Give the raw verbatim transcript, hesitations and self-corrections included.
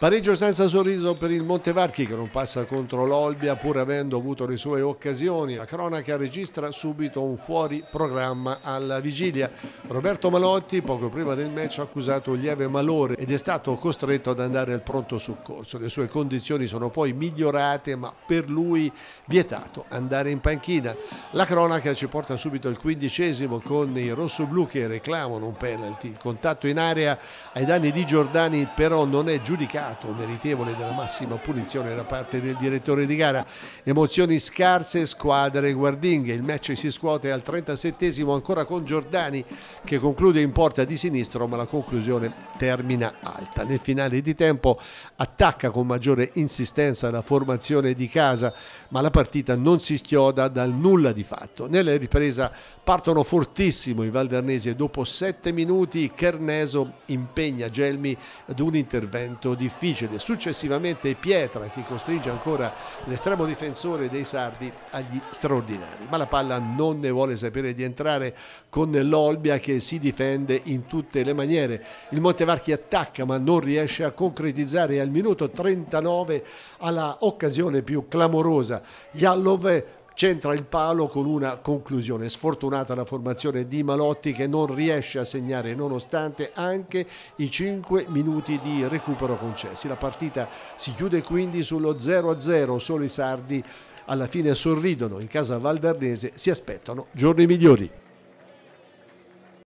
Pareggio senza sorriso per il Montevarchi che non passa contro l'Olbia pur avendo avuto le sue occasioni. La cronaca registra subito un fuori programma alla vigilia. Roberto Malotti poco prima del match ha accusato un lieve malore ed è stato costretto ad andare al pronto soccorso. Le sue condizioni sono poi migliorate ma per lui vietato andare in panchina. La cronaca ci porta subito al quindicesimo con i rossoblù che reclamano un penalty. Il contatto in area ai danni di Giordani però non è giudicato meritevole della massima punizione da parte del direttore di gara. Emozioni scarse, squadre guardinghe. Il match si scuote al trentasettesimo ancora con Giordani che conclude in porta di sinistro, ma la conclusione termina alta. Nel finale di tempo attacca con maggiore insistenza la formazione di casa, ma la partita non si schioda dal nulla di fatto. Nella ripresa partono fortissimo i valdernesi e dopo sette minuti Kerneso impegna Gelmi ad un intervento difficile. Successivamente Pietra che costringe ancora l'estremo difensore dei sardi agli straordinari, ma la palla non ne vuole sapere di entrare con l'Olbia che si difende in tutte le maniere. Il Montevarchi attacca ma non riesce a concretizzare e al minuto trentanove alla occasione più clamorosa. Jallov centra il palo con una conclusione. Sfortunata la formazione di Malotti che non riesce a segnare nonostante anche i cinque minuti di recupero concessi. La partita si chiude quindi sullo zero a zero, solo i sardi alla fine sorridono, in casa valdernese si aspettano giorni migliori.